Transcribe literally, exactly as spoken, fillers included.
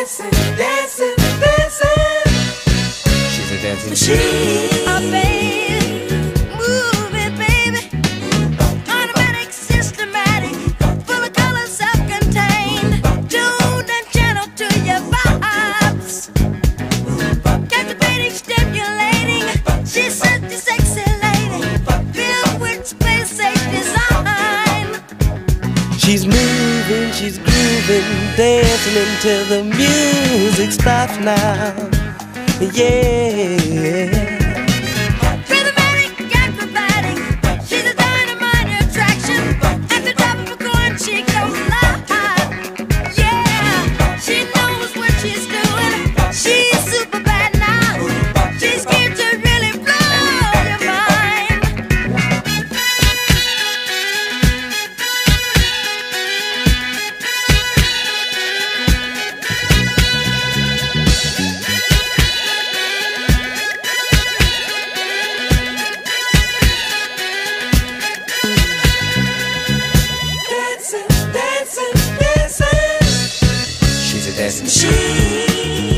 dancing, dancing, dancing. She's a dancing machine. Oh, baby, move it, baby. Automatic, systematic, full of color, self-contained, tuned and channeled to your vibes. Captivating, stimulating. She's such a sexy lady, filled with space, safe design. She's moving, she's grooving, dancing until the music stops now. Yeah. Rhythmatic, acrobatic, she's a dynamite attraction. At the top of a coin, she goes live. Yeah, she knows what she's doing. She's super bad now. She's here to really blow your mind. Dancing, dancing, dancing. She's a dancing machine.